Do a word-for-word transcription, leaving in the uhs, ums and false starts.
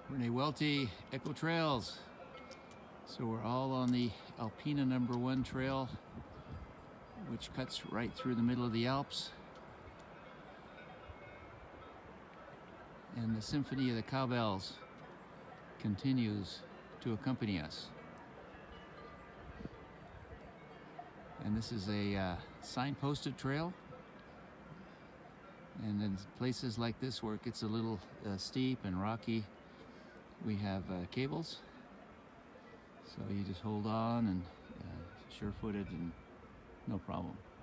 Renee Welty, Echo Trails. So we're all on the Alpina number one trail, which cuts right through the middle of the Alps. And the symphony of the cowbells continues to accompany us. And this is a uh, signposted trail. And in places like this where it gets a little uh, steep and rocky, we have uh, cables. So you just hold on and uh, sure-footed and no problem.